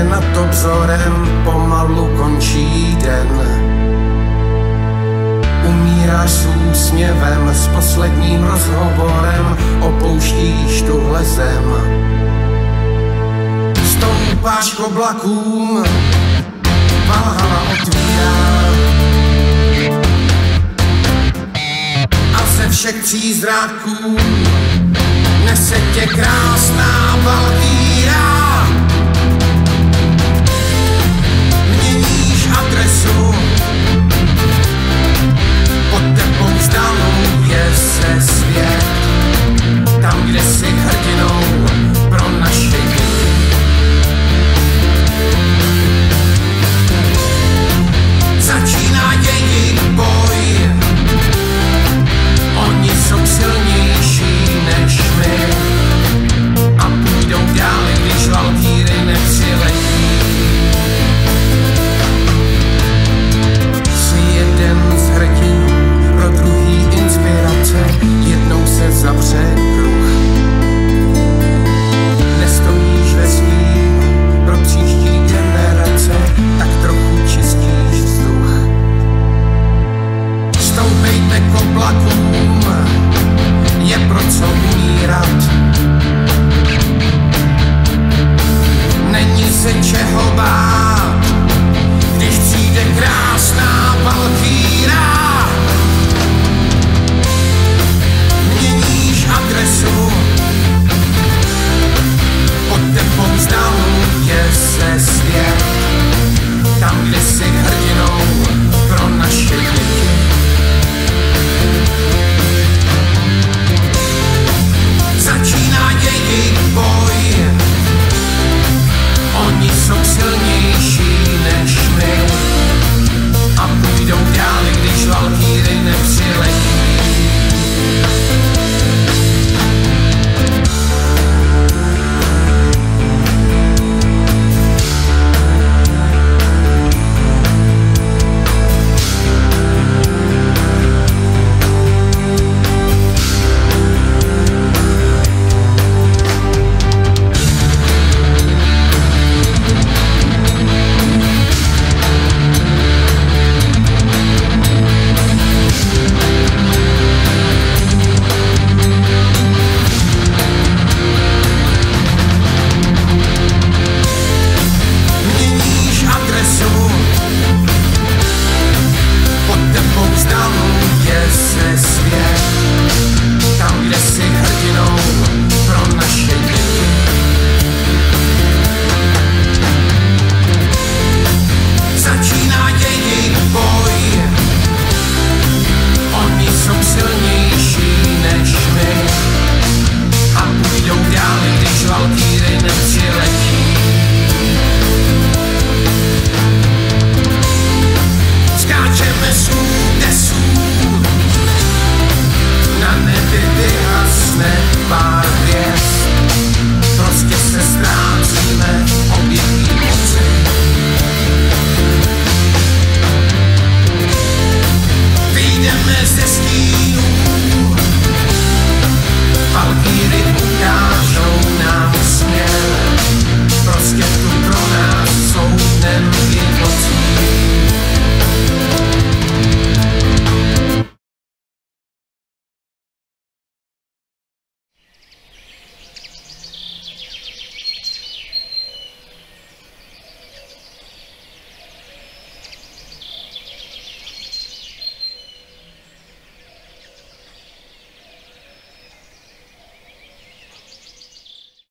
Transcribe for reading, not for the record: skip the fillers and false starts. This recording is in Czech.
někde nad obzorem pomalu končí den. Umíráš s úsměvem, s posledním rozhovorem, opouštíš tuhle zem. Stoupáš k oblakům, Valhalla otvírá. A ze všech přízraků nese tě krásná valkýra. Měníš adresu, pod tebou vzdaluje se svět. Tam, kde jsi hrdinou pro naše děti. Začíná jejich boj. Oni jsou silnější než my a půjdou dál, když valkýry nepřiletí. Jsi jeden z hrdinů, pro druhý inspirace, jednou se zavře kruh. Nestojíš ve stínu pro příští generace, tak trochu čistíš vzduch. Stoupejte k oblakům, je pro co umírat. Není se čeho bát, když přijde krásná valkýra. Měníš adresu, pod tebou vzdaluje se svět. Tam, kde jsi hrdinou pro naše děti. Začíná jejich boj. Oni jsou silnější než my a půjdou dál, když valkýry nepřiletí. Ze stínu